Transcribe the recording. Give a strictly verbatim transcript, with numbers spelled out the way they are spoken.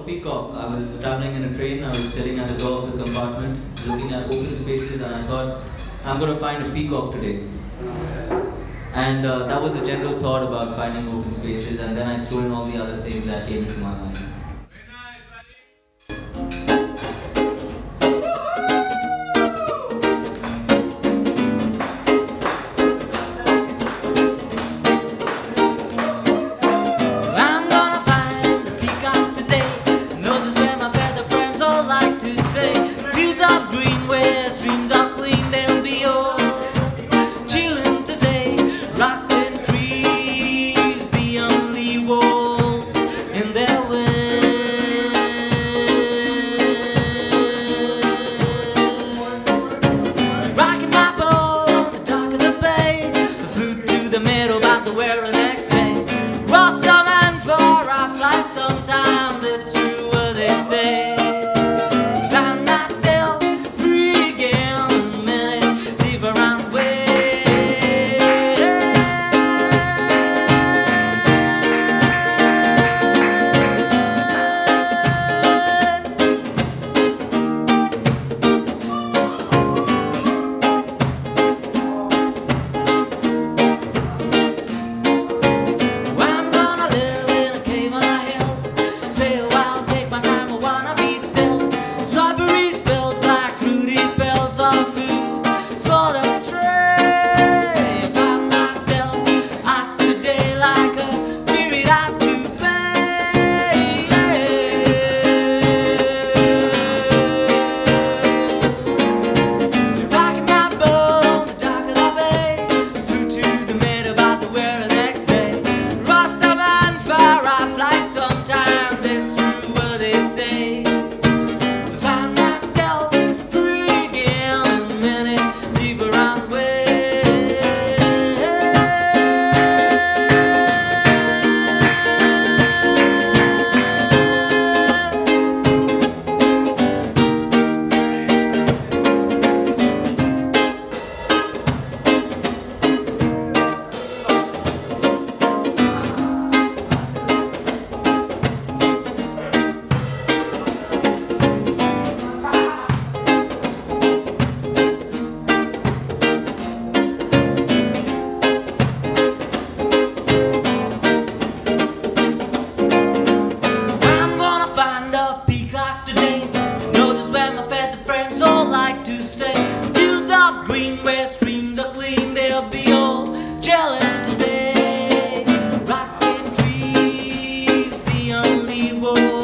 called Peacock. I was traveling in a train, I was sitting at the door of the compartment, looking at open spaces, and I thought, I'm going to find a peacock today. And uh, that was the general thought about finding open spaces, and then I threw in all the other things that came into my mind. Rocks and trees, the only world.